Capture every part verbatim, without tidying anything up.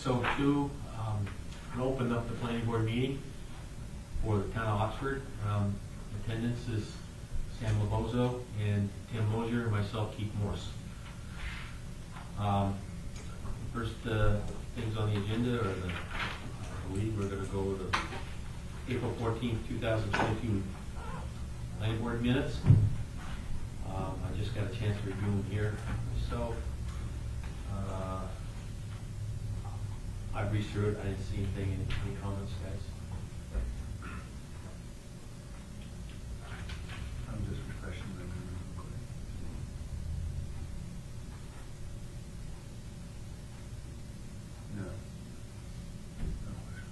so too, um, I opened up the planning board meeting for the town of Oxford. Um, attendance is Sam Labozo and Tim Mosier and myself, Keith Morse. Um, first uh, things on the agenda are the, I believe we're going to go with the April fourteenth, two thousand twenty-two planning board minutes. Um, I just got a chance to review them here myself. Uh, I've reached through it. I didn't see anything. Any, any comments, guys? I'm just refreshing my memory real quick. No. No question.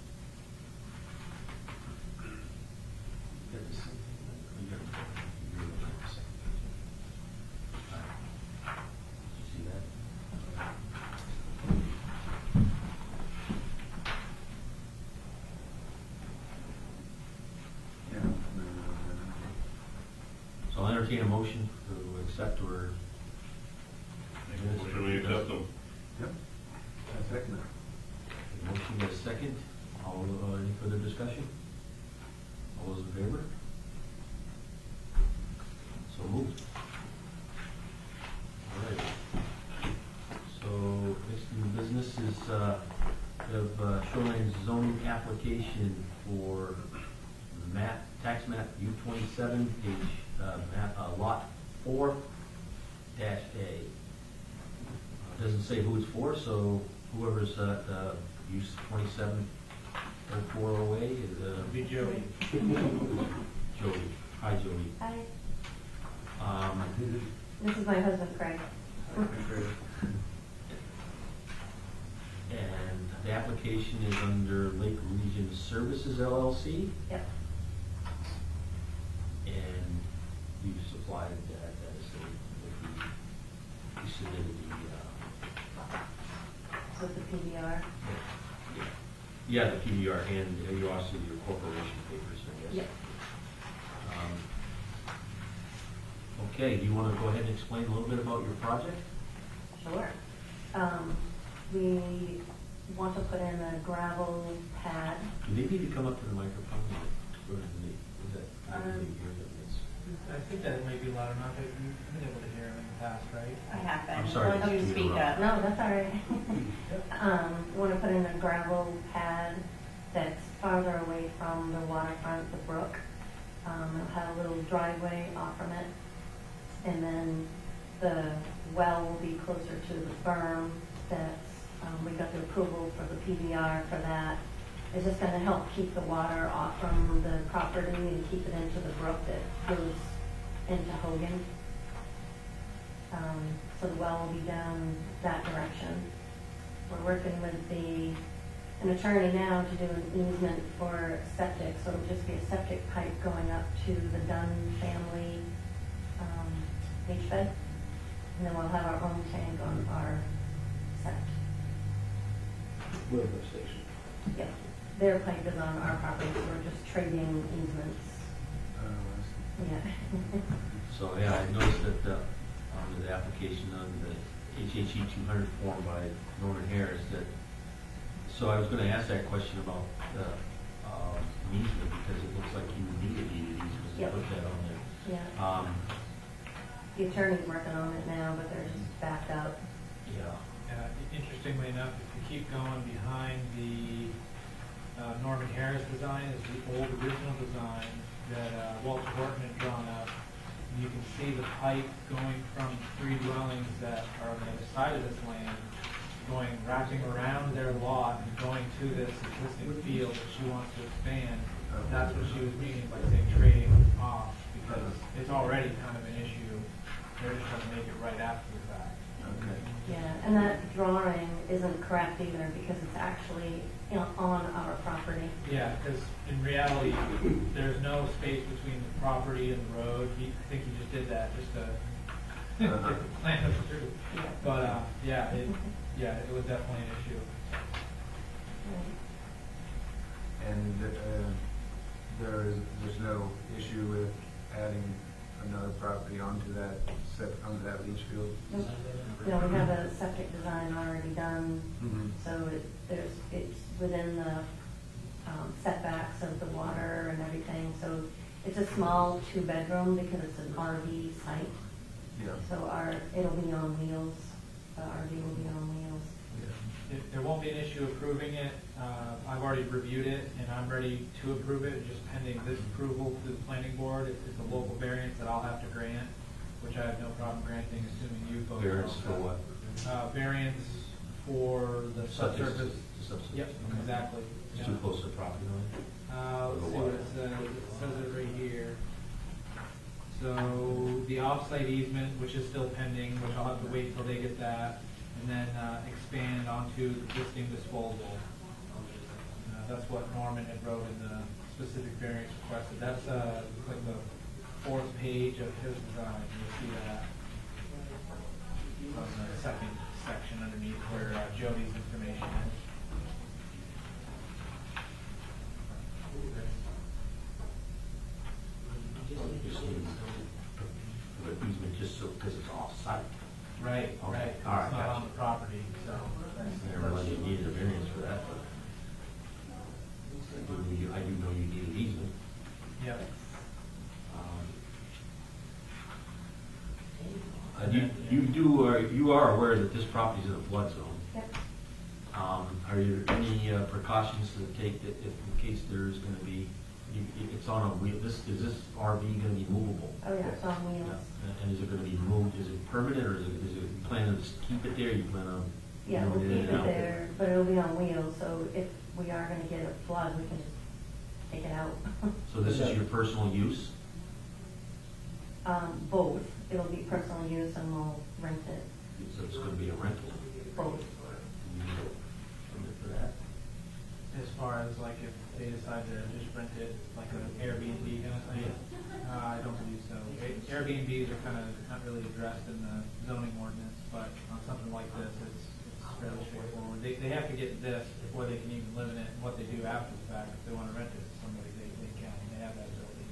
You got the same thing? You got the- you really got the same thing. All right. Did you see that? Yeah. No, no, no, no. So I'll entertain a motion to accept or. Should we accept them? Yep. I second it. Motion got a second. All, uh, any further discussion? All those in favor? So moved. All right. So next new business is uh, we have uh, Shoreland zoning application for map, tax map U twenty-seven, page uh, map, uh, lot four dash A. Uh, doesn't say who it's for, so whoever's at uh, use twenty-seven oh four oh A is uh, Be Jody. Jody. Hi, Jody. Hi, Um, this is my husband Craig. and the application is under Lake Region Services L L C, Yep. and you supplied that as a, with the, you submitted the, uh, So the P D R. yeah, yeah, the P D R, and uh, you also your corporation papers, I guess. Yep. Um, Okay, do you want to go ahead and explain a little bit about your project? Sure. Um, we want to put in a gravel pad. Do they need to come up to the microphone? Or do they, is that, Um, do they hear them? It's- I think that may be loud enough that you've been able to hear him in the past, right? I have been. I'm sorry Want you to to speak interrupt. up? No, that's all right. um, we want to put in a gravel pad that's farther away from the waterfront, the brook. Um, it'll have a little driveway off from it. And then the well will be closer to the berm. That's, um, we got the approval for the P D R for that. It's just gonna help keep the water off from the property and keep it into the brook that goes into Hogan. Um, so the well will be down that direction. We're working with the, an attorney now to do an easement for septic, so it'll just be a septic pipe going up to the Dunn family um, H bed, and then we'll have our own tank on our set. Lift station. Yeah, their pipe is on our property, so we're just trading easements. Oh, I see. Yeah. So, yeah, I noticed that, uh, on the application on the H H E two hundred form by Norman Harris that, so I was gonna ask that question about the, uh, easement, because it looks like you need a deed easement to Yep. put that on there. Yeah. Um, The attorney's working on it now, but they're just backed up. yeah, Uh, interestingly enough, if you keep going behind the uh, Norman Harris design is the old original design that uh, Walter Horton had drawn up. You can see the pipe going from three dwellings that are on the other side of this land, going, wrapping around their lot and going to this existing field that she wants to expand. That's what she was meaning by saying trading off, because it's already kind of an issue. They're just trying to make it right after the fact. Okay. Yeah, and that drawing isn't correct either because it's actually, you know, on our property. Yeah, because in reality, there's no space between the property and the road. He, I think he just did that just to Uh-huh. get the plan of the truth. Yeah. But uh, yeah, it, yeah, it was definitely an issue. Right. And uh, there is, there's no issue with adding another property onto that, set, onto that leach field? Nope. You know, we have a septic design already done, Mm-hmm. so it, there's, it's within the um, setbacks of the water and everything, so it's a small two-bedroom because it's an R V site. Yeah. So our, it'll be on wheels, the R V will be on wheels. Yeah. There- There won't be an issue approving it. Uh, I've already reviewed it, and I'm ready to approve it, just pending this approval to the planning board. It's it's a local variance that I'll have to grant, which I have no problem granting, assuming you vote. Variance for what? Uh, variance for the Subject to- subsurface. to subsurface. Yep, exactly. It's Yeah. too close to the property line? Uh, let's see what it says, it says it right here. So, the off-site easement, which is still pending, which I'll have to wait until they get that, and then, uh, expand onto the existing disposal. Uh, that's what Norman had wrote in the specific variance requested. That's, uh, like the fourth page of his design, you'll see that. On the second section underneath where uh, Jody's information is. Just need the easement just so, because it's off-site. Right, Okay. right. All right, It's not gotcha. on the property, so. I never realized you needed a variance for that, but I do, you- I do know you need an easement. Yep. Um, uh, You, you do, uh, you are aware that this property is in a flood zone. Yep. Um, Are there any uh, precautions to take that if, in case there's gonna be, you- it's on a wheel, this, is this R V gonna be movable? Oh, yeah, it's on Yeah. wheels. And is it gonna be moved, is it permanent, or is it, is it, you plan to just keep it there, you plan on? Yeah, we'll moving keep and it out? there, but it'll be on wheels, so if we are gonna get a flood, we can just take it out. So this is your personal use? Um, both, it'll be personal use and we'll rent it, So it's gonna be a rental? both. You need a permit for that? As far as like if they decide to just rent it like an Airbnb kind of thing, uh, I don't believe so. A- Airbnbs are kind of not really addressed in the zoning ordinance, but on something like this, it's, it's fairly straightforward. They, they have to get this before they can even live in it, and what they do after the fact, if they want to rent it to somebody, they, they can, they have that ability.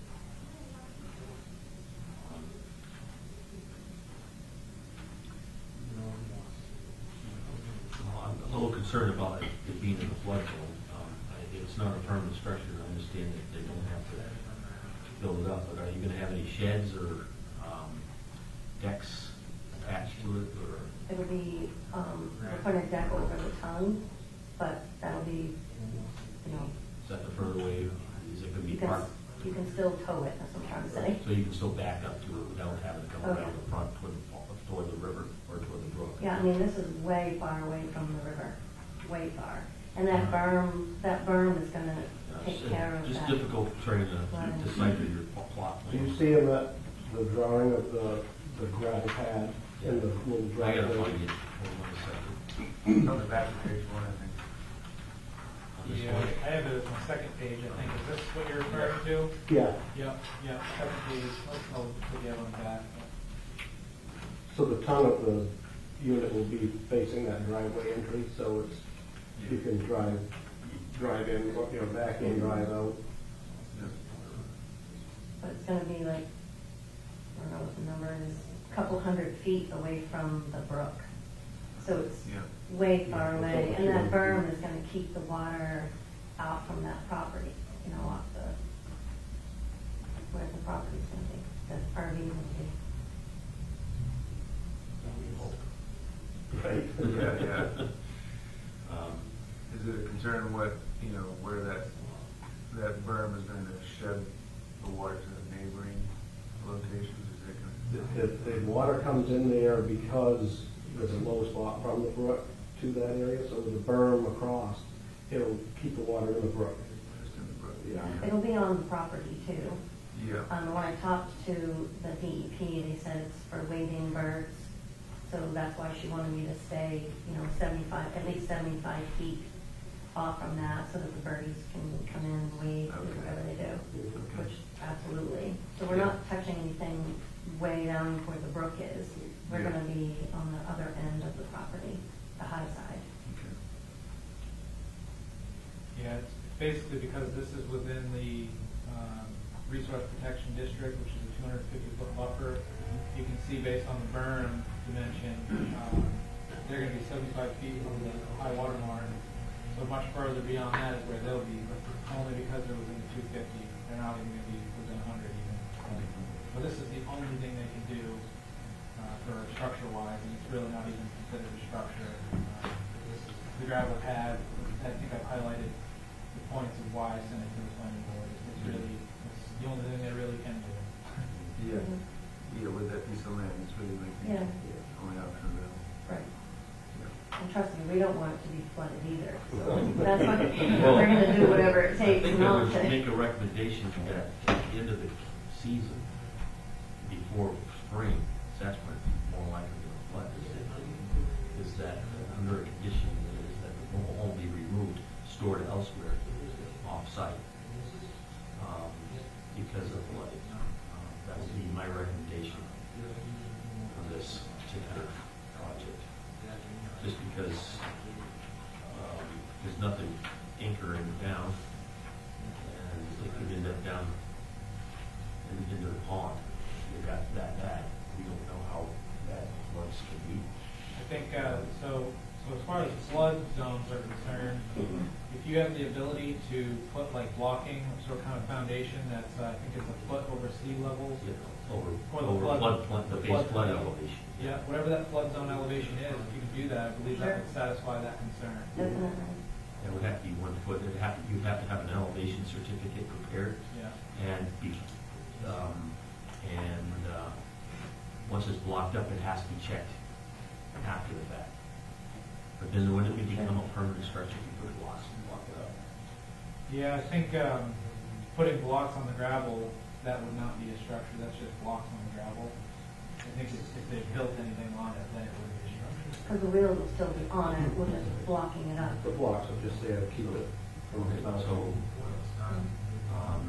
Well, I'm a little concerned about it it being in the flood zone. Um, I- It's not a permanent structure, I understand that they don't have to build it up, but are you gonna have any sheds or um, decks attached to it, or? It'll be, um, we're putting a deck over the tongue, but that'll be, you know, Is that the further way, is it gonna be you can, parked? you can still tow it, that's what I'm trying to say. So you can still back up to it without having to come Oh, around yeah. the front toward, the- toward the river or toward the brook? Yeah, I mean, this is way far away from the river, way far. And that berm, that berm is gonna Yeah, take it's, care uh, of that. Just difficult trying to Right. decipher your pl- plot. Do you see in that, the drawing of the, the gravel pad in the little I gotta driveway? find it, hold on a second. It's on the back of page one, I think. On this Yeah, one? I have it on the second page, I think. Is this what you're referring to? Yeah, Yep, yep, second page. Let's, I'll put the other one back. so the tongue of the unit will be facing that driveway entry, so it's, you can drive, drive in, you know, back in, drive out. But it's gonna be like, I don't know what the number is, a couple hundred feet away from the brook. So it's Yeah. way far Yeah, away, it's and that over two berm hundred is gonna keep the water out from that property, you know, off the, where the property's gonna be, the R V's gonna be. Right. Yeah, yeah. Um, Is it a concern what, you know, where that, that berm is going to shed the water to the neighboring locations? Is it The, the, the water comes in there because there's a low spot from the brook to that area, so with the berm across, it'll keep the water in the brook. just in the brook? Yeah. It'll be on the property too. Yeah. Um, when I talked to the D E P, they said it's for wading birds, so that's why she wanted me to stay, you know, seventy-five, at least seventy-five feet off from that, so that the birdies can come in and wade, do Okay. whatever they do, Okay. which, absolutely. So we're Yeah. not touching anything way down where the brook is. We're Yeah. gonna be on the other end of the property, the high side. Okay. Yeah, it's basically because this is within the, um, resource protection district, which is a two hundred fifty foot buffer. You can see based on the berm dimension, um, they're gonna be seventy-five feet from the high water mark. So much further beyond that is where they'll be, but only because they're within the two fifty, they're not even gonna be within one hundred even. So this is the only thing they can do, uh, for structure wise, and it's really not even considered a structure. Uh, The gravel pad, I think I've highlighted the points of why I sent it to the planning board. It's really, it's the only thing they really can do. Yeah, yeah, with that piece of land, it's really like Yeah. the only option available. Right. Yeah. And trust me, we don't want it to be flooded either. So that's why we're gonna do whatever it I takes think I not would to. make a recommendation that at the end of the season, before spring, that's when it's more likely to flood, is that- is that under a condition that is that the home be removed, stored elsewhere off-site, um, because of flooding. Um, That would be my recommendation for this particular project. Just because, um, there's nothing anchoring down, and it could end up down in- into the pond. You got that bad. We don't know how bad floods can be. I think, uh, so, so as far as flood zones are concerned, if you have the ability to put like blocking, sort of kind of foundation that's, uh, I think it's a foot over sea level. You know, over, Or the over flood- flood, flood, the the base flood flood zone. elevation. Yeah, whatever that flood zone elevation is, if you can do that, I believe that would satisfy that concern. Definitely. It would have to be one foot, it'd have to, you'd have to have an elevation certificate prepared Yeah. and be, um, and, uh, once it's blocked up, it has to be checked after the fact. But then wouldn't it become a permanent structure if you put blocks and block it up? Yeah, I think, um, putting blocks on the gravel, that would not be a structure, that's just blocks on the gravel. I think if, if they built anything on it, then it would be a structure. Because the wheels will still be on it, we're just blocking it up. The blocks are just there to keep it from Okay, bouncing. so, um,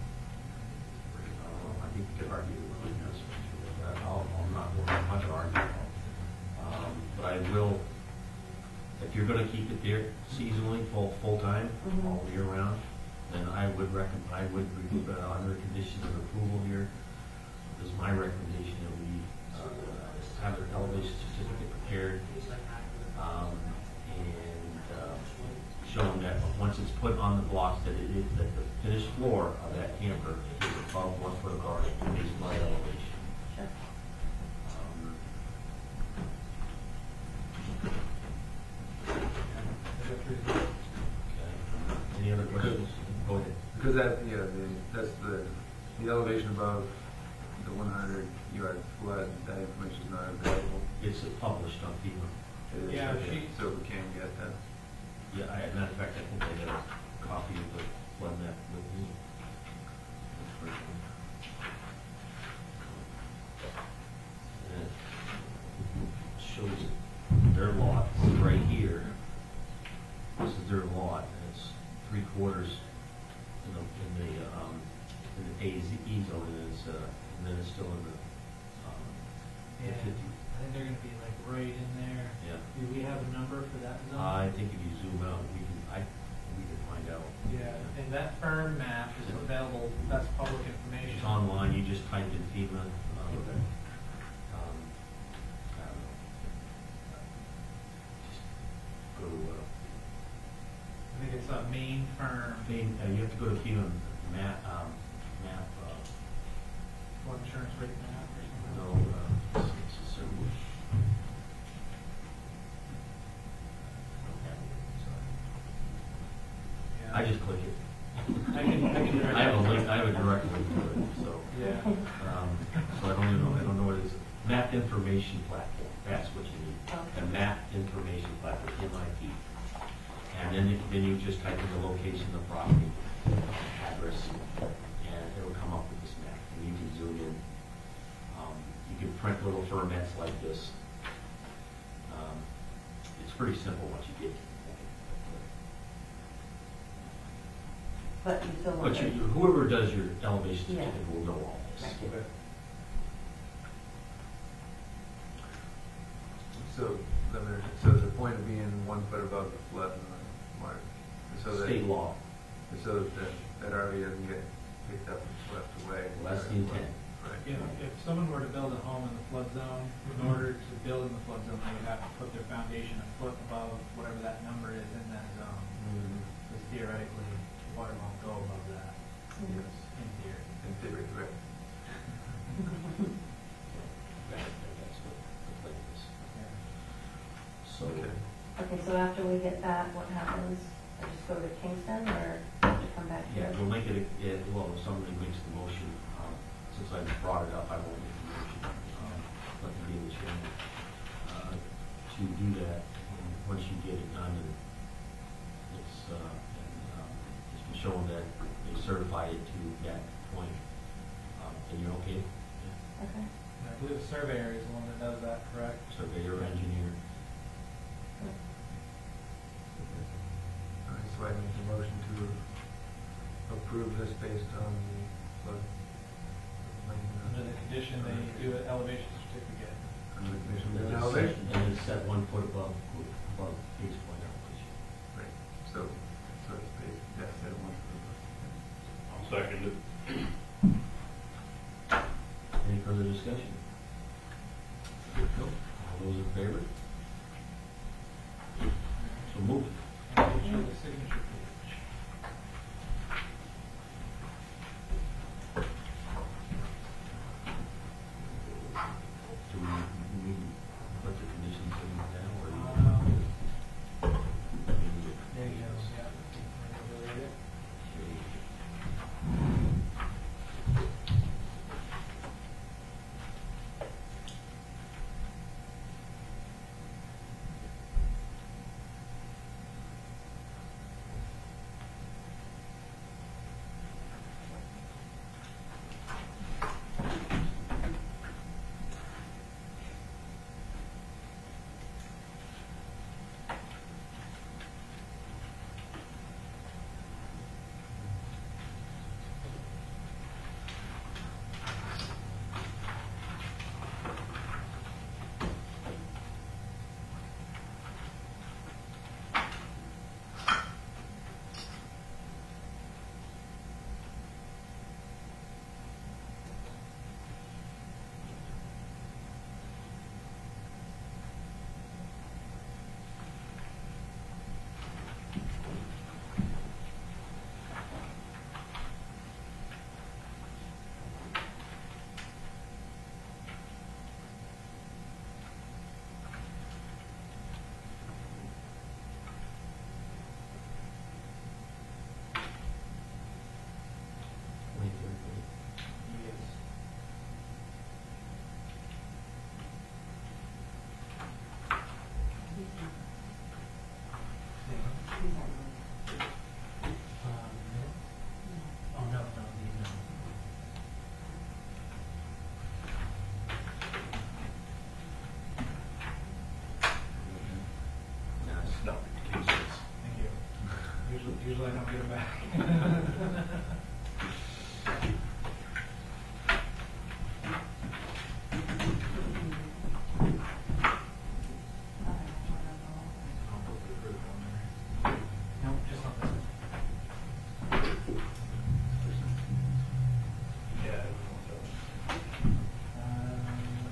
uh, I think we could argue with this, but I'll, I'm not going much argue. Um, but I will, if you're gonna keep it there seasonally, full, full-time, Mhm. all year round, then I would recommend, I would, uh, under condition of approval here, is my recommendation that we, uh, have an elevation certificate prepared, um, and, uh, showing that once it's put on the blocks, that it is, that the finished floor of that camper is above one foot above the base flood elevation. Sure. Um, okay. Any other questions? Go ahead. Because that, yeah, the, that's the, the elevation above the one hundred yard flood, that information is not available. It's published on FEMA. It is, Yeah, okay. she- So we can get that. Yeah, I, matter of fact, I think I got a copy of the flood map with me. And it shows their lot right here. This is their lot, and it's three quarters in the, in the, um, in the A Z E zone, and it's, uh, and then it's still in the, um, the Yeah, fifty. I think they're gonna be like right in there. Yeah. Do we have a number for that zone? I think if you zoom out, we can, I, we can find out. Yeah, and that firm map is available, that's public information. It's online, you just type in FEMA, um, um, I don't know. Just go to, uh, I think it's a Maine firm, Maine, uh, you have to go to FEMA map, um, map, uh, flood insurance rate map or something. no, uh, it's, it's a certain. Yeah. I just click it. I can, I can direct. I have a link, I have a direct link to it, so. Yeah. Um, so I don't even know, I don't know what it is. Map information platform, that's what you need. Okay. A map information platform, M I P. And then, you- then you just type in the location of the property, address, and it'll come up with this map, and you can zoom in. Um, you can print little formats like this. Um, it's pretty simple once you get to the point. But you still want But to. you, whoever does your elevation Yeah. certificate will know all this. Right. Okay. So, let me- so the point of being one foot above the flood mark, so that. State law. So that, that R V doesn't get picked up and swept away. Well, that's the intent. Right. You know, if someone were to build a home in the flood zone, in order to build in the flood zone, they would have to put their foundation a foot above whatever that number is in that zone. Because theoretically, water won't go above that, Yes. in theory. In theory, right. That- That's what the plan is. So, Okay. Okay, so after we get that, what happens? I just go to Kingston or to come back yeah, here? we'll make it, a- yeah, well, if somebody makes the motion, um, since I brought it up, I won't make the motion. um, Let the deal chairman, uh, to do that. And once you get it done, and it's, uh, and, um, it's been shown that they certified it to that point, um, and you're okay? Yeah. Okay. And I believe the surveyor is the one that does that, correct? Surveyor, engineer. All right, so I make the motion to approve this based on the flood. Under the condition they do an elevation certificate. Under the condition And of then elevation. set- and then set one foot above, above base point elevation. Right, so, so it's based, that's that one. I'll second it. Any further discussion? No? All those in favor? So moved. And we'll show the signature page. Do we, we put the conditions in now, or? Um, do we need it? There you go, yeah. We'll read it. Yes. Oh, no, no, these no. No, it's not the case. Thank you. Usually, usually I don't get them back. Nope, just not this one. Yeah. Um,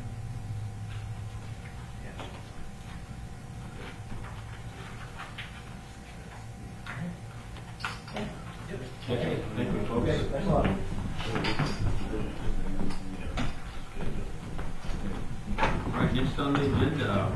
yeah. Okay, thank you, folks. Okay, thanks a lot. All right, next on the agenda,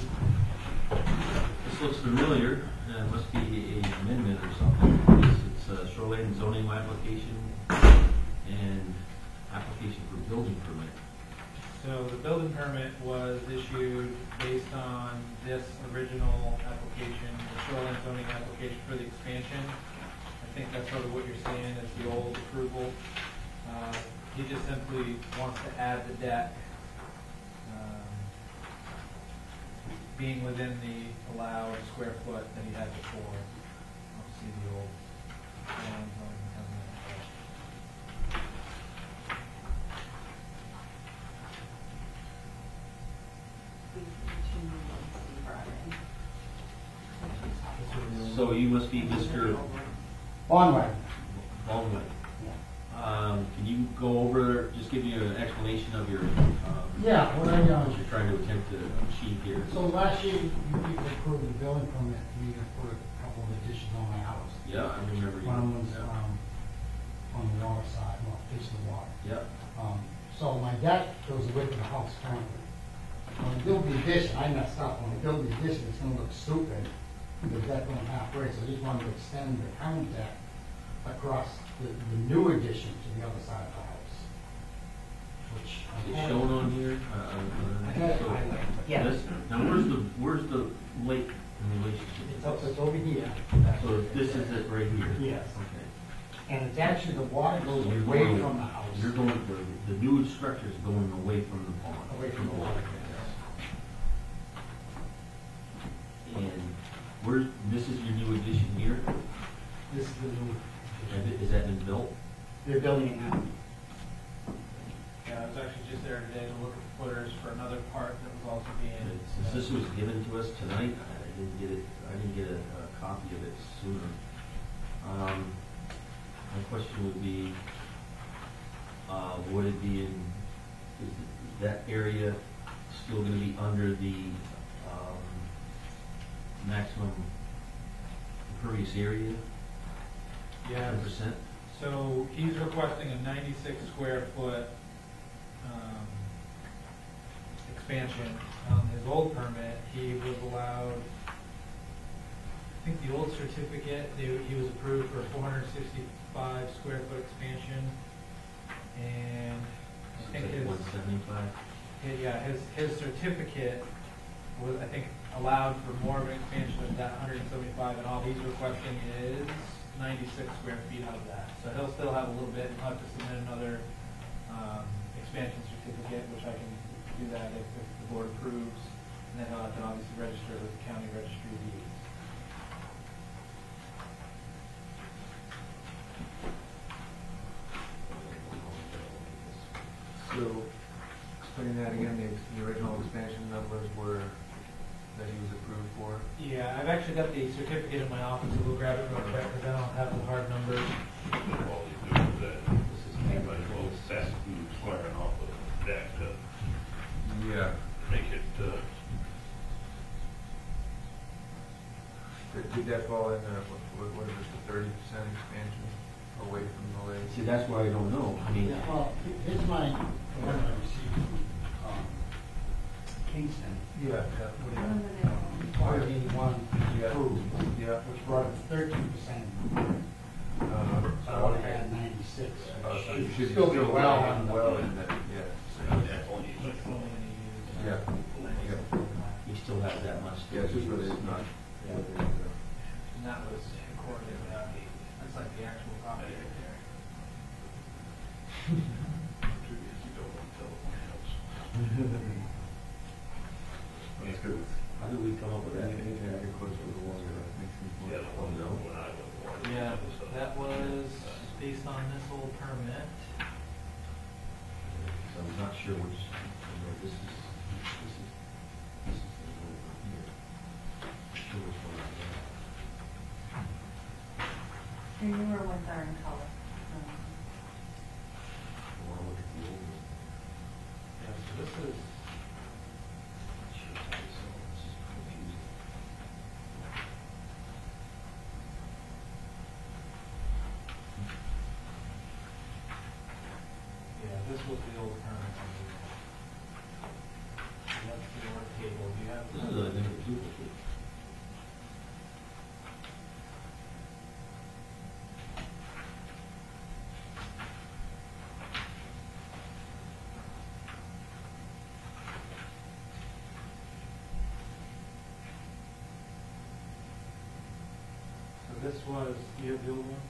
this looks familiar, uh, it must be an amendment or something. It's- It's a Shoreland zoning application and application for building permit. So the building permit was issued based on this original application, the shoreline zoning application for the expansion. I think that's sort of what you're seeing as the old approval. Uh, He just simply wants to add the deck, um, being within the allowed square foot that he had before. I'll see the old shoreline zoning covenant. So you must be Mister Bonway. Baldwin. Yeah. Uh, um, can you go over, just give you an explanation of your, um, Yeah, what I, what um, you're trying to attempt to achieve here? so last year, you people approved the building permit for me to put a couple of additions on my house. Yeah, I remember you. One was, Yeah. um, on the water side, well, facing the water. Yeah, Um, so my deck goes away from the house currently. When I build the addition, I messed up. When I build the addition, it's gonna look stupid, the deck going halfway, so I just wanted to extend the current deck across the, the new addition to the other side of the house. Which I is it had- shown on here? Uh, uh, I had it so- highlighted. Yeah. This, now where's the, where's the lake in relationship? It's up, it's over here. So this is it right here? Yes. Okay. And it's actually, the water goes So you're away going- from the house. You're going, the, the new structure is going away from the pond. Away from the water. And where's, this is your new addition here? This is the new, Has it- Is that been built? they're building it now. Yeah, I was actually just there today to look at the footers for another part that was also being. Since this was given to us tonight, I didn't get it, I didn't get a, a copy of it sooner. Um, my question would be, uh, would it be in, is that area still gonna be under the, um, maximum impervious area? Yeah, Ten percent? so he's requesting a ninety-six square foot, um, expansion. On his old permit, he was allowed, I think the old certificate, they, he was approved for a four hundred sixty-five square foot expansion. And I think his, One seventy-five? yeah, his, his certificate was, I think, allowed for more of an expansion of that one hundred seventy-five, and all he's requesting is ninety-six square feet out of that. So he'll still have a little bit, and he'll have to submit another, um, expansion certificate, which I can do that if, if the board approves, and then he'll have to obviously register with the county registry of deeds. So, explain that again, the, the original expansion numbers were, that he was approved for? Yeah, I've actually got the certificate in my office, so we'll grab it real quick, because I don't have the hard numbers. All you do is that, this is anybody will assess who's squaring off the deck to Yeah. make it, uh, Did, did that fall in the, what, what is it, the thirty percent expansion away from the lake? See, that's why I don't know. I mean, Yeah, well, here's my, the one I received from, um, Kingston. Yeah, Five eighty-one Yeah. approved, yeah. which brought it to thirteen percent. Uh, So I would have had ninety-six. Uh, so you Should should still be well on the. well in that, yeah. that's only, That's only gonna use, uh, Yeah. Yeah. he still has that much. Yeah, it's just really not. And that was recorded, uh, that's like the actual copy right there. you don't want to tell the house. That's good. How did we come up with that? Anything that get closer to the water, that makes things more. Yeah, the one, no. when I was water. Yeah, that was based on this old permit. So I'm not sure which, you know, this is, this is, this is the one over here. Not sure which one I got. The newer ones are in color. Um, I want to look at the old one. Yeah, so this is, Not sure how this all, this is confusing. yeah, this was the old permit. That's the old table, do you have? This is a number duplicate. So this was, you have the old one?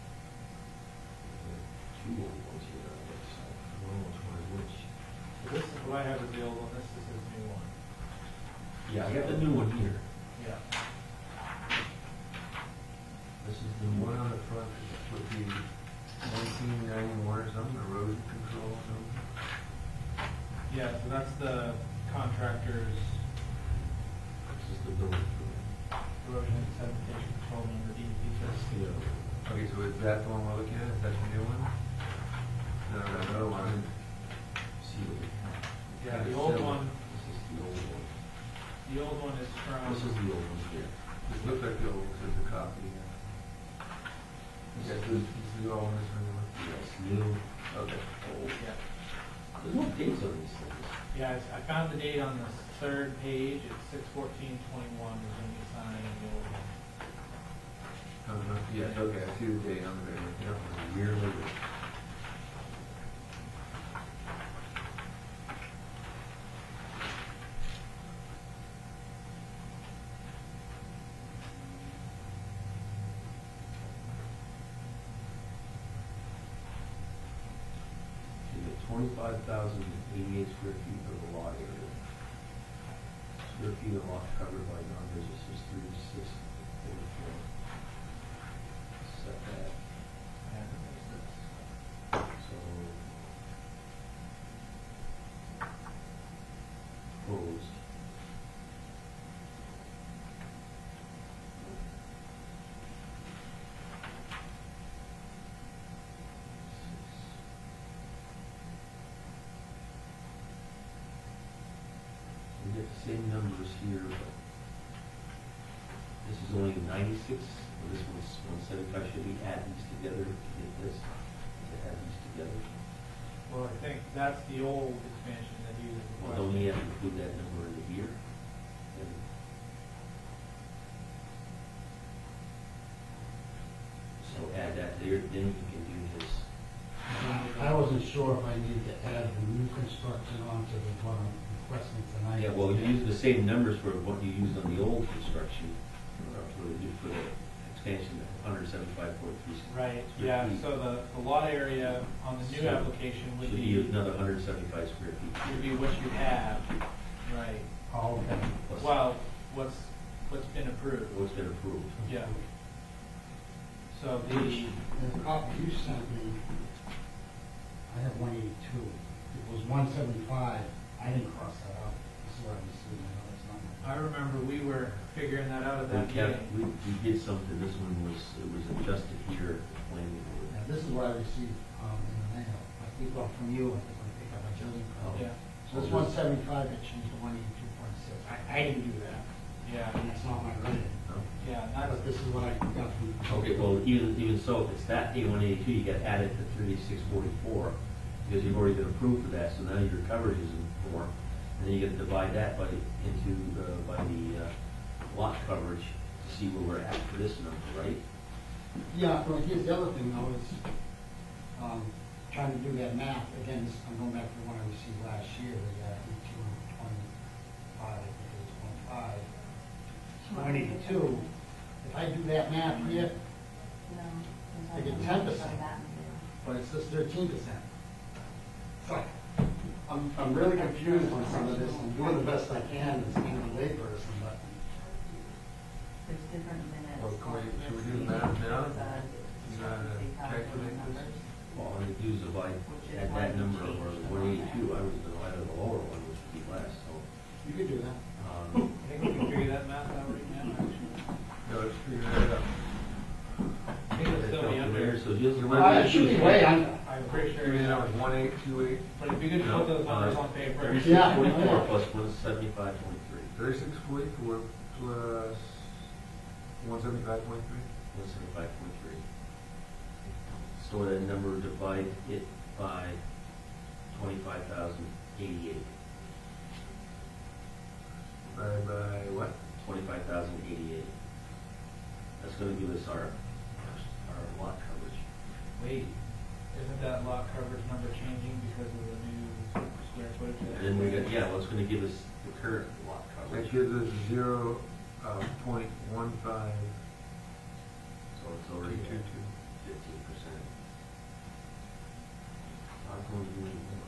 Two old ones here on that side. I don't know which one is which. So this is what I have as the old one, this is his new one. Yeah, I got the new one here. Yeah. This is the The one one on the front would be nineteen ninety-one or something, erosion control or something. Yeah, so that's the contractor's This is the building permit. erosion and sedimentation control number, D E P. Yeah. Okay, so is that the one we're looking at? Is that the new one? No, no, no, one. See what we have. Yeah, the old one, This is the old one. the old one is from. This is the old one here. It looks like the old, there's a copy. Yeah, this is the old one, this one. Yes, new, Okay. old. Yeah. There's no dates on these things. Yeah, it's- I found the date on the third page, it's six fourteen twenty-one is when you sign the old one. Oh, no, yes, okay, I see the date on the very, It yeah. was a year later. You get twenty-five thousand eighty-eight square feet of the lot area. Square feet of lot covered by non-business is thirty-six forty-four. Setback, so. Proposed. We get the same numbers here, but this is only ninety-six, or this one's one seventy-five. Should we add these together to get this, to add these together? Well, I think that's the old expansion that you Well, don't we have to include that number in the year? And So add that there, then you can do this. I wasn't sure if I needed to add the new construction onto the one I'm requesting tonight. Yeah, well, you use the same numbers for what you used on the old construction, uh, for the, for the expansion, one hundred seventy-five point three. Right, yeah, so the, the lot area on the new So, application would Should be, be another one hundred seventy-five square feet. would be what you have, right. Oh, okay. Plus Well, what's, what's been approved, What's been approved. yeah. So the, The copy you sent me, I have one eighty-two. It was one seventy-five. I didn't cross that out. This is what I'm seeing. I know it's not my- I remember we were figuring that out at that We kept, meeting. we, we did something, this one was, it was adjusted here, at the planning board. Now, this is what I received, um, in the mail. I think, well, from you, I think, I picked up a building permit. Yeah, So it's one seventy-five, it changed to one eighty-two point six. I, I didn't do that. yeah, And that's not my writing. No? yeah, But that's, this is what I got from. Okay, well, even, even so, if it's that A one eighty-two, you get added to thirty-six forty-four, because you've already been approved for that, so now your coverage is more. And then you get to divide that by, into, uh, by the, uh, lot coverage to see where we're at for this number, right? Yeah, well, here's the other thing, though, is, um, trying to do that math, again, this, I'm going back to the one I received last year, the, uh, eighteen twenty-five, I think it was twenty-five. one eighty-two, if I do that math here, I get ten percent, but it says thirteen percent. So, I'm, I'm really confused on some of this, I'm doing the best I can as being a layperson, but. There's different minutes. Well, can we, should we do the math now? You gotta calculate this? All I do is divide, add that number over the one eighty-two, I was gonna add the lower one, which would be less, so. You could do that. Um, I think we can figure that math out right now, actually. No, let's figure that out. I think it'll still be under, So just. You Uh, it should be way under. I'm pretty sure, Figure it out, yeah. one eight two eight, But it'd be good to put those numbers on paper. Thirty-six Yeah. forty-four plus one seventy-five point three. thirty-six forty-four plus one seventy-five point three. one seventy-five point three. Store that number, divide it by twenty-five thousand eighty-eight. By, by what? Twenty-five thousand eighty-eight. That's gonna give us our, our lot coverage. Wait, isn't that lot coverage number changing because of the new square footage? that- And then we got, yeah, well, it's gonna give us the current lot That coverage. gives us zero, uh, point one five So it's two already two two. fifteen percent. Not going to do any more.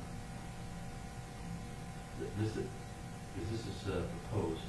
Th- This is, is this is uh, proposed.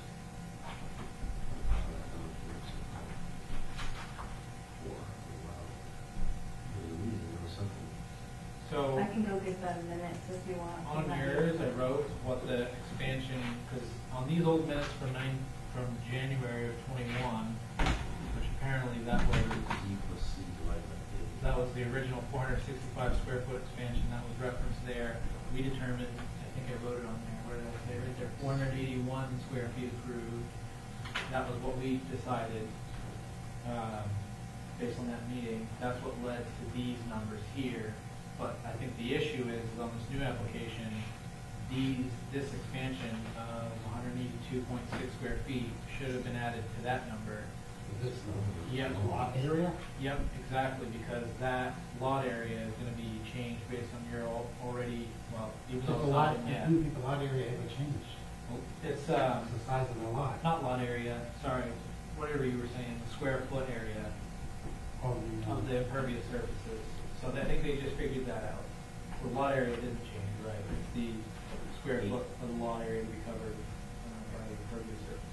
Four, wow. There's a reason, there was something. So, I can go get the minutes if you want. on yours, I wrote what the expansion, because on these old minutes from nine, from January of twenty-one, which apparently that was, Z plus C divided by that was the original four hundred sixty-five square foot expansion that was referenced there. We determined, I think I wrote it on there, where did I say, right there, four hundred eighty-one square feet approved. That was what we decided, um, based on that meeting. That's what led to these numbers here. But I think the issue is, is on this new application, these, this expansion of one hundred eighty-two point six square feet should have been added to that number. This Yep. the lot area? Yep, exactly, because that lot area is gonna be changed based on your al- already, well, even So though the it's lot, not I yet. don't think the lot area ever changed. It's, um, It's the size of the lot. not lot area, sorry, whatever you were saying, square foot area Of the, of the impervious surfaces. So I think they just figured that out. The lot area didn't change, right? It's the square foot of the lot area to be covered uh, by impervious surfaces.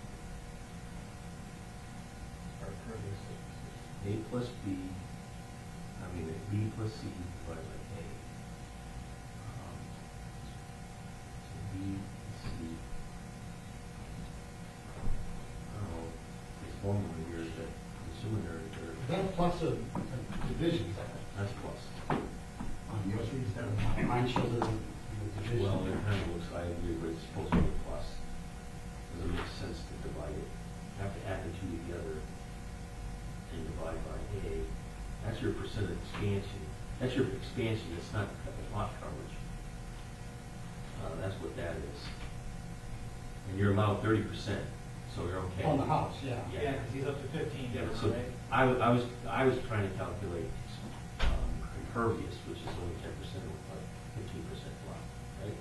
Or impervious surfaces. A plus B, I mean, B plus C divided by A. Um, So B, C. I don't know, it's formula here that, assuming they're, is they're, that a plus or a division? that's plus. On yours, reads that, mine shows it in the division. Well, it kind of looks, I agree, but it's supposed to be a plus. Doesn't make sense to divide it. You have to add the two together and divide by A. That's your percent of expansion. That's your expansion, it's not lot coverage. Uh, that's what that is. And you're allowed thirty percent, so you're okay. On the house, yeah. Yeah. Yeah, because he's up to fifteen Yeah, now, so right? I, wa- I was, I was trying to calculate um, impervious, which is only ten percent of a fifteen percent lot, right?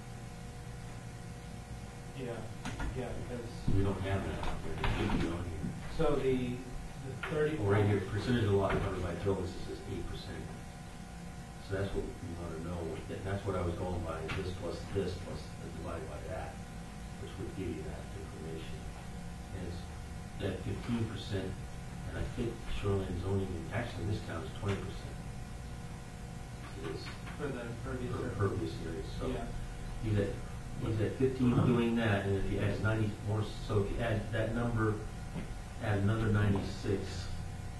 Yeah, yeah, because, We don't have that out there, it should be on here. so the, the thirty. Well, right here, percentage of the lot covered by buildings is eight percent. So that's what we want to know, That- that's what I was going by, this plus this plus divided by that, which would give you that information. And it's that fifteen percent, and I think shoreline zoning, actually in this town is twenty percent. Is For the impervious for surface. impervious areas, so Yeah. he's at, he's at fifteen doing that, and if you add ninety more, so if you add that number, add another ninety-six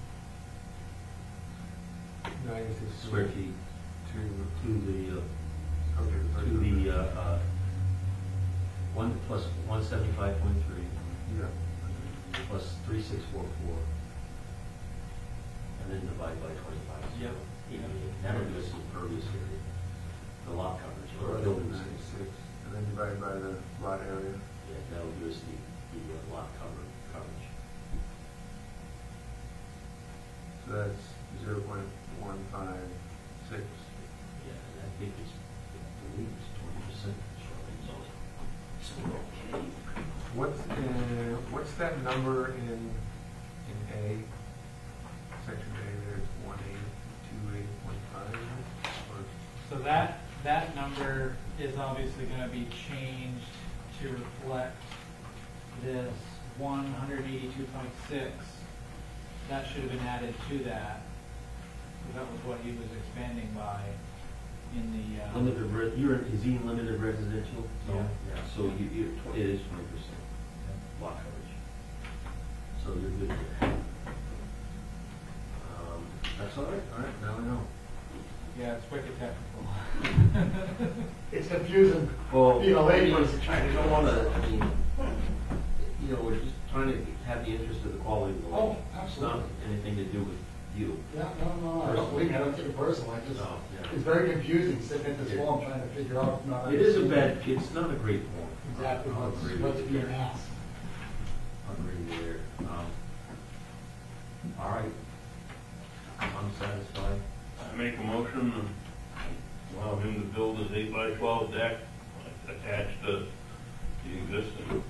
Ninety-six square feet to, to the, uh, okay. to the, uh, uh, one plus one seventy-five point three, Yeah. plus three six four four, and then divide by twenty-five. Yep. Yeah, that'll give us the impervious area, the lot coverage, or Or buildings. ninety-six, and then divided by the lot area. Yeah, that'll give us the, the uh, lot cover, coverage. So that's zero point one five six. Yeah, and I think it's, I believe it's twenty percent shoreline zoning. So we're okay. What's, uh, what's that number in, in A? Section A, there's one eight, two eight point five, or? So that, that number is obviously gonna be changed to reflect this one hundred eighty-two point six. That should have been added to that, because that was what he was expanding by in the, uh. Limited, re- you're, is he in limited residential? Yeah. Yeah, so you, you, it is twenty percent lot coverage. So you're good there. Um, that's all right, all right, now I know. Yeah, it's wicked technical. It's confusing. Well, You know, I mean, laborers trying I to don't go wanna, on. I mean, you know, we're just trying to have the interest of the quality of the Oh, land. It's not absolutely. anything to do with you. Yeah, no, no, I don't believe me, I don't take it personal, I just, No, yeah. it's very confusing sitting at this Yeah. form trying to figure out, not. It is a understanding bad, it's not a great form. Exactly I'll what's, agree with what's you being there. asked. I'll agree with you there. Um, all right. I'm satisfied. I make a motion to allow him to build his eight by twelve deck attached to the existing,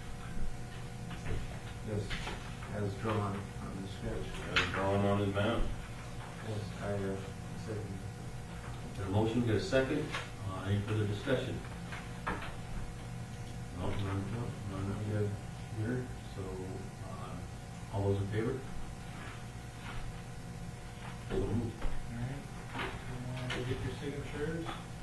Yes, as drawn on the sketch. as drawn on his map. Yes, I, uh, second. Get a motion, get a second. Uh, any further discussion? No, none, no, none yet here. So, uh, all those in favor? So moved. All right, uh, we'll get your signatures.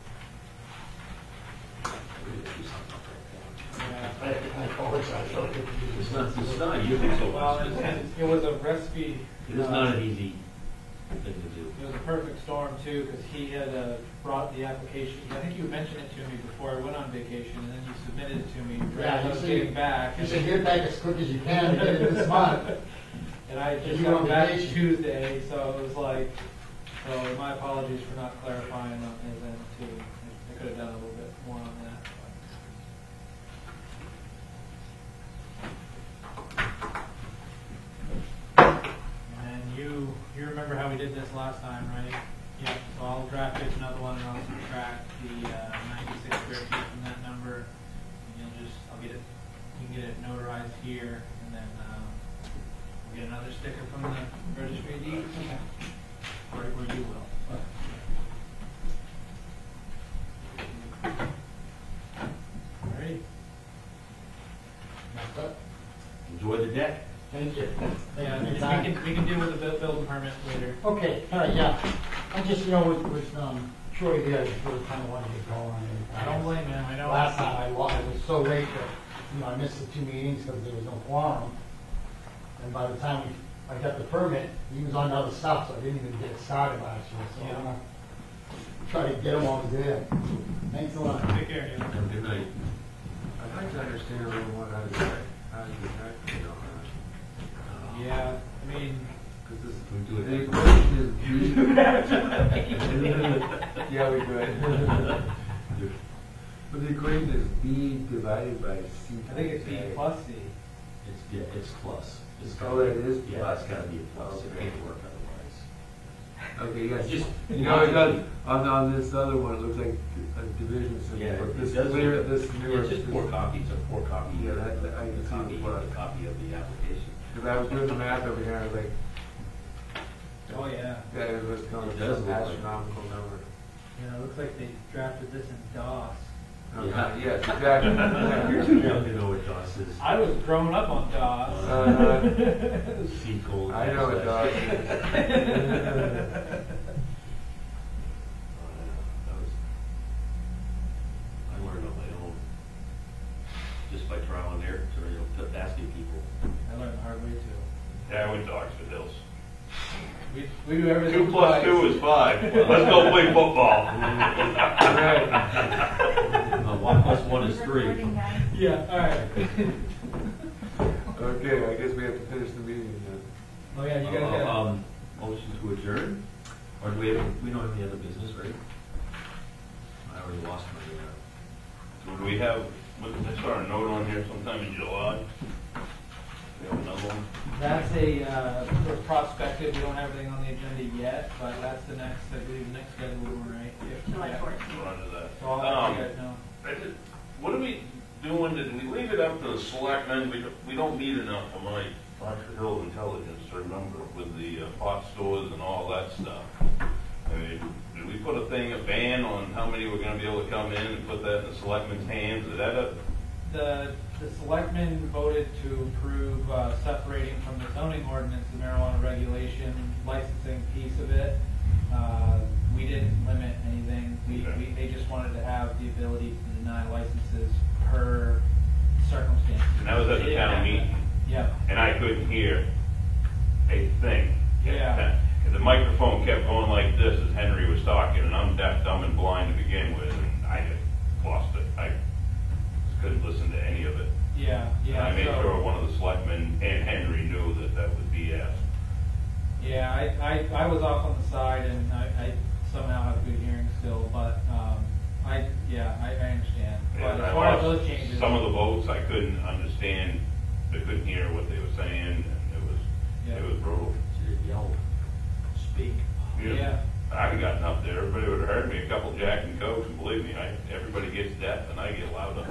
Yeah. I, I apologize, I don't get to It's use not, it's not, you think so. Well, and, and it was a recipe. It is uh, not an easy thing to storm too, because he had uh, brought the application, I think you mentioned it to me before I went on vacation, and then you submitted it to me, Yeah, right, I you was said- getting back. You said get back as quick as you can to get it this month. And I just You were got on back vacation. Tuesday, so it was like, so my apologies for not clarifying on his end too. I could have done a little bit more on that. And then you, you remember how we did this last time, right? Yeah, so I'll draft it another one and I'll subtract the uh, ninety-six square feet from that number. And you'll just, I'll get it, you can get it notarized here, and then um, we'll get another sticker from the registry of deeds. Or where you will. All right. That's it. Enjoy the deck. Thank you. Yeah, Thank we you. can, we can deal with the buil- building permit later. Okay, all right, yeah. I just, you know, with, with, um, Troy there, I just really kind of wanted to get going on it. I don't blame him, I know. Last time I wa- I was so late that, you know, I missed the two meetings because there was no quorum. And by the time we, I got the permit, he was on other stuff, so I didn't even get it started last year, so I'm gonna try to get them all today. Thanks a lot. Take care, Neil. Have a good night. I'd like to understand a little more how to, how to get that, you know, Yeah, I mean, because this, Can we do the it? equation is B. Yeah, we could. But the equation is B divided by C. I think it's B times A. plus C. It's, yeah, it's plus. It's Oh, it is Yeah, plus. it's gotta be a plus. It Okay. can't work otherwise. Okay, yes. Just- You know, it does, on, on this other one, it looks like a division symbol, Yeah, but it this does clear, look- this newer. It's just four copies, a four copy. Yeah, that- that- I can a see copy, the plus. a copy of the application. Because I was doing the math over here, I was like, Oh, yeah. that is what's called It does an look like- astronomical number. You know, it looks like they drafted this in DOS. Okay, Yeah. Yes, exactly. You're too young to know what DOS is. I was growing up on DOS. Uh, C colon. I know what DOS is. That was- I learned on my own, just by trial and error, so, you know, kept asking people. I learned the hard way too. Yeah, I went to Oxford Hills. We, we do everything Two plus twice. two is five. Let's go play football. Right. Uh, One plus one is three. Yeah, all right. Okay, I guess we have to finish the meeting then. Oh, yeah, you guys Uh, got, Um, motion to adjourn, or do we have, we don't have any other business, right? I already lost my, uh, Do we have, what- I saw a note on here sometime in July. We have another one. that's a, uh, sort of prospective, we don't have anything on the agenda yet, but that's the next, I believe, the next scheduled one, right? If- July yeah. fourteenth. We're on to that. So I'll let Um, you guys know. I did- What are we doing? Did we leave it up to the selectmen? We don't, we don't need enough for my Oxford Hill intelligence to remember with the uh, pot stores and all that stuff. I mean, did we put a thing, a ban on how many were gonna be able to come in and put that in the selectmen's hands? Is that a, The, the selectmen voted to approve uh, separating from the zoning ordinance the marijuana regulation licensing piece of it. Uh, We didn't limit anything. We, Okay. we, they just wanted to have the ability to deny licenses per circumstance. and that was at the town meeting, Yeah, and I couldn't hear a thing. Yeah. And the microphone kept going like this as Henry was talking, and I'm deaf, dumb, and blind to begin with, and I just lost it. I just couldn't listen to any of it. yeah, And yeah. I made so- sure one of the selectmen and Henry knew that that was B S. Yeah, I, I, I was off on the side and I, I somehow have good hearing still, but, um, I, yeah, I, I understand. But And as I far as lost those changes. some of the votes, I couldn't understand, I couldn't hear what they were saying, and it was, Yeah. it was brutal. should it yell, speak? Yeah. I had gotten up there, everybody would have heard me, a couple Jack and Cokes, and believe me, I, everybody gets deaf and I get louder.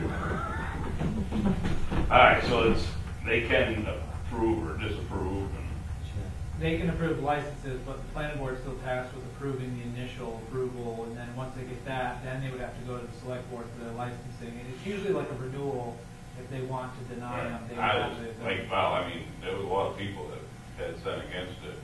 All right, so it's, they can approve or disapprove, and They can approve licenses, but the planning board is still tasked with approving the initial approval, and then once they get that, then they would have to go to the select board for their licensing. And it's usually like a renewal, if they want to deny them, they would I have was to. like, well, I mean, there was a lot of people that had said against it.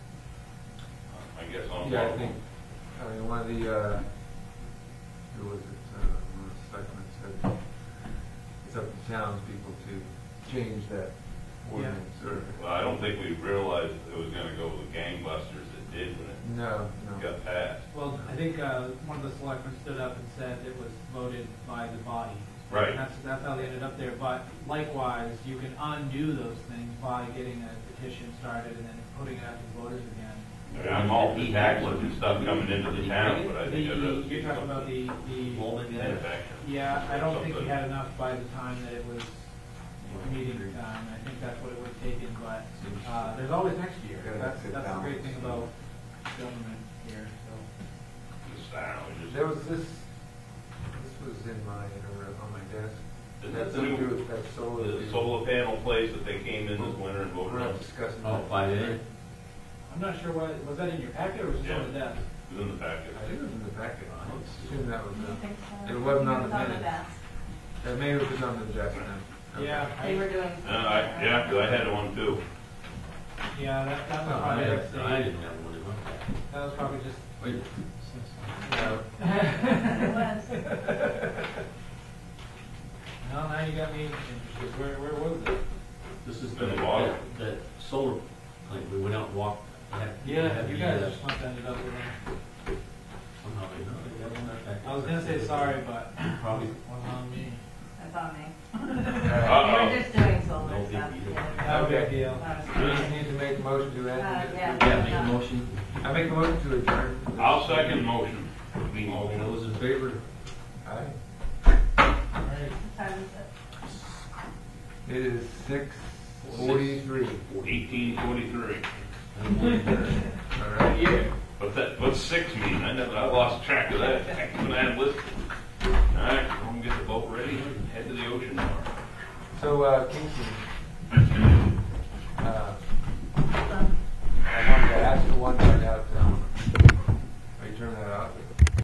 I guess I'm. Yeah, I think, I mean, one of the, uh, who was it, uh, one of the selectmen said, it's up to townspeople to change that ordinance, or, Well, I don't think we realized it was gonna go with gangbusters that did when No, it no. got passed. Well, I think uh, one of the selectmen stood up and said it was voted by the body. Right. And that's, that's how they ended up there, but likewise, you can undo those things by getting a petition started and then putting it out to voters again. I mean, I'm all for taxes and stuff coming into the town, but I think I'd rather The- see You're talking about something the, the, manufactured. yeah, I don't think we Something. had enough by the time that it was meeting time. I think that's what it would have taken, but, uh, there's always next year. Gotta That's, sit that's the down. great thing about government here, so. Just, I don't know, just- There was this, this was in my, or on my desk. Is That's that the something to do new, with that solar. the solar panel place that they came in this winter and We're voted on? not discussing Oh, that. by then? I'm not sure what, was that in your packet or was it Yeah. on the desk? It was in the packet. I think it was in the packet. I assume that was, I uh, think so. it wasn't on the It was minutes. desk. that maybe it was on the desk then. Okay. Yeah, They were I, doing. Uh, I, yeah, 'cause I had one too. yeah, that, that was Oh, probably, I a mistake. I didn't have one in my packet. That was probably just. Wait. No. It was. No, now you got me interested. Where, where was it? This is In the, the water. that, that solar plant, we went out and walked. I had- I Yeah, had you the, guys uh, just must have ended up with it. Somehow they, no, they got it in their packet. I was gonna say sorry, but Probably. wasn't on me. That's on me. Uh-oh. We were just doing solar No big stuff. deal. yeah. No big deal. Do you need to make a motion to Uh, add? yeah. Yeah, make a motion. I make a motion to adjourn. I'll second motion. Be All motion. those in favor? Aye. Alright. What time is it? It is six forty-three. Eighteen forty-three. All right. Yeah. What's that, what's six mean? I never, I lost track of that. When I had listed. All right, I'm gonna get the boat ready and head to the ocean tomorrow. So, uh, Kingston,